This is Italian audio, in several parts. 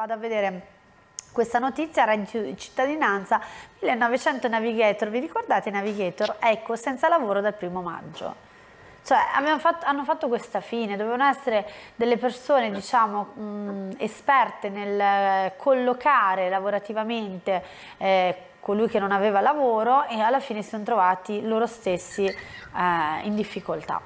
vado a vedere questa notizia, reddito di cittadinanza, 1900 navigator, vi ricordate i navigator? Ecco, senza lavoro dal 1° maggio. Cioè hanno fatto questa fine, dovevano essere delle persone, diciamo, esperte nel collocare lavorativamente colui che non aveva lavoro, e alla fine si sono trovati loro stessi in difficoltà.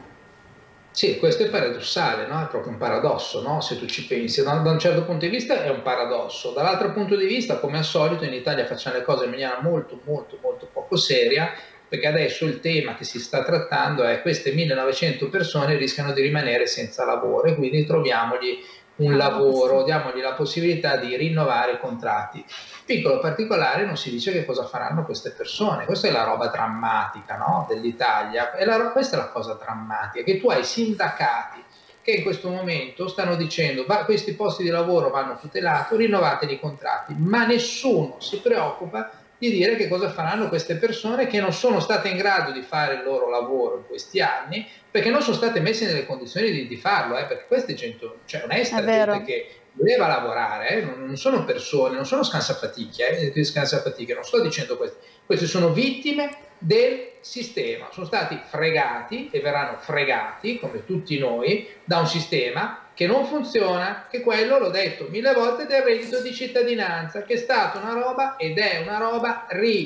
Sì, questo è paradossale, no? È proprio un paradosso, no? Se tu ci pensi, da un certo punto di vista è un paradosso, dall'altro punto di vista, come al solito, in Italia facciamo le cose in maniera molto, molto, molto poco seria, perché adesso il tema che si sta trattando è: queste 1900 persone rischiano di rimanere senza lavoro e quindi troviamogli un lavoro, diamogli la possibilità di rinnovare i contratti. Piccolo particolare, non si dice che cosa faranno queste persone. Questa è la roba drammatica, no? Dell'Italia. Questa è la cosa drammatica, che tu hai sindacati che in questo momento stanno dicendo: questi posti di lavoro vanno tutelati, rinnovateli i contratti, ma nessuno si preoccupa di dire che cosa faranno queste persone che non sono state in grado di fare il loro lavoro in questi anni, perché non sono state messe nelle condizioni di farlo, perché questa è gente, cioè onesta, gente che voleva lavorare, non sono persone, non sono scansafatiche, non sto dicendo questo. Queste sono vittime del sistema, sono stati fregati e verranno fregati, come tutti noi, da un sistema che non funziona, che quello, l'ho detto 1000 volte, del reddito di cittadinanza, che è stata una roba ed è una roba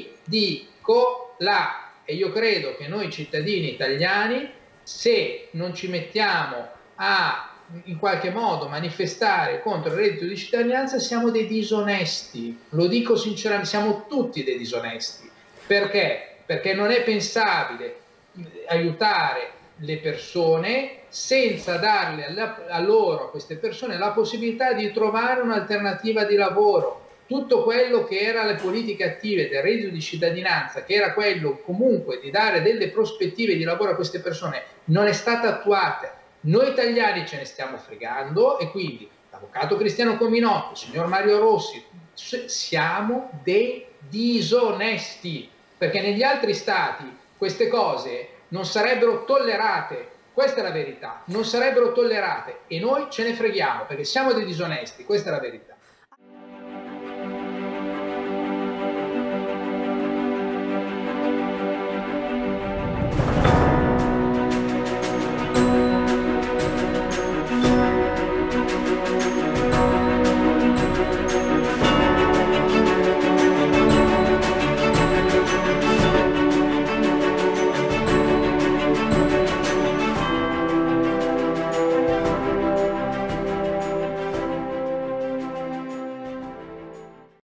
ridicola. E io credo che noi cittadini italiani, se non ci mettiamo a in qualche modo manifestare contro il reddito di cittadinanza, siamo dei disonesti. Lo dico sinceramente, siamo tutti dei disonesti. Perché? Perché non è pensabile aiutare le persone senza darle a queste persone, la possibilità di trovare un'alternativa di lavoro. Tutto quello che era le politiche attive del reddito di cittadinanza, che era quello comunque di dare delle prospettive di lavoro a queste persone, non è stata attuata. Noi italiani ce ne stiamo fregando, e quindi l'avvocato Cristiano Cominotto, il signor Mario Rossi, siamo dei disonesti, perché negli altri stati queste cose non sarebbero tollerate. Questa è la verità, non sarebbero tollerate, e noi ce ne freghiamo perché siamo dei disonesti, questa è la verità.